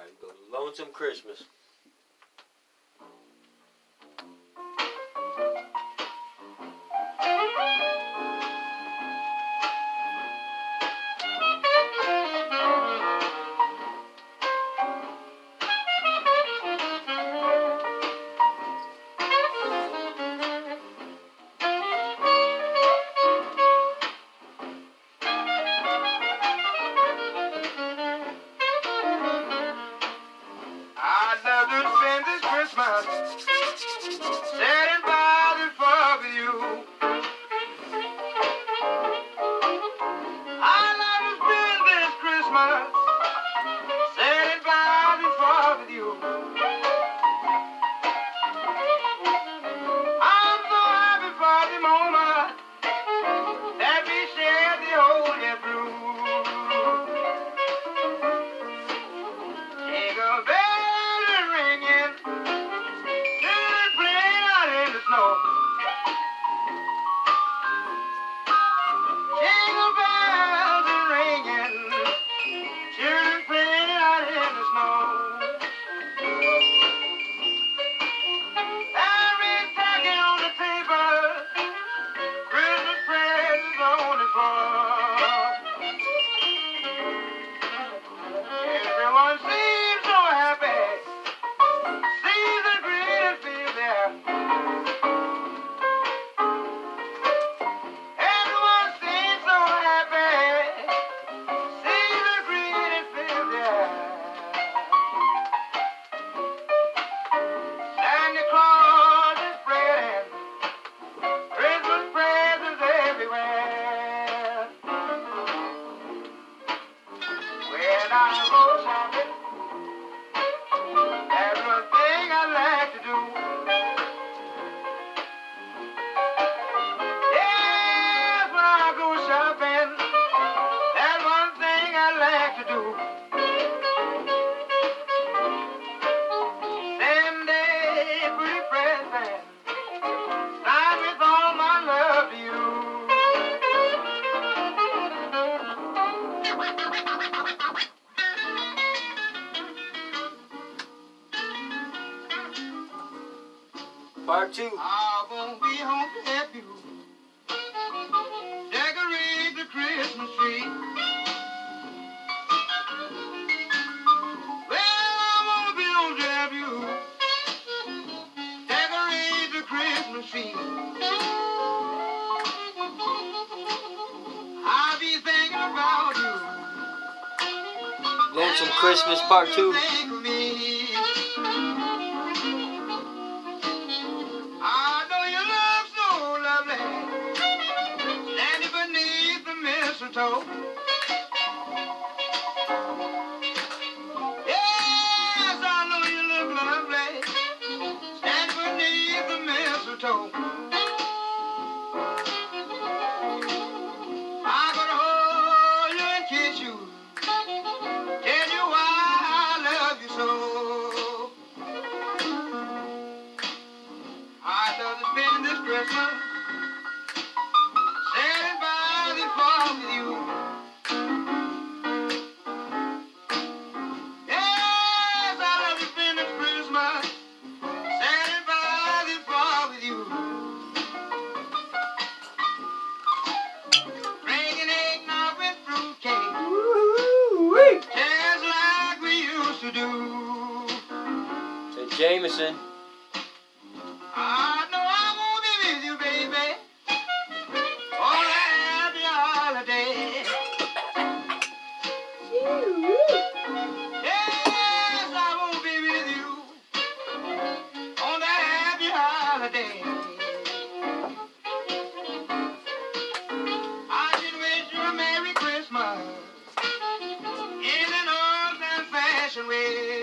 Go to Lonesome Christmas. I'd love to spend this Christmas sitting by the fire with you. I'd love to spend this Christmas sitting by the fire with you. I'm so happy for the moment that we shared the whole year through. Jingle bells are ringing, children playing out in the snow. Jingle bells are ringing, children playing out in the snow. There is turkey on the table, Christmas presents on the floor. Everyone seems so happy, sees the green and feels there. Everyone seems so happy, sees the green and feels there. Santa Claus is spreading Christmas presents everywhere. When I go shopping, there's one thing I like to do. Yes, when I go shopping, there's one thing I like to do. Send a pretty present, signed with all my love to you. Part 2. I won't be home to help you decorate the Christmas tree. Well, I won't be home to help you decorate the Christmas tree. I'll be thinking about you. Lonesome Christmas Part 2. Think of me. I know you look so lovely, standing beneath the mistletoe. Yes, I know you look lovely, standing beneath the mistletoe. I'm gonna hold you and kiss you, tell you why I love you so. I'd love to spend this Christmas sitting by the fire with you. Yes, I'd love to spend this Christmas sitting by the fire with you. Drinking eggnog with fruitcake, Woo-wee. just like we used to do. To Jameson. I know I won't be with you, baby, on that happy holiday. Yes, I won't be with you on that happy holiday. I should wish you a Merry Christmas in an old-fashioned way.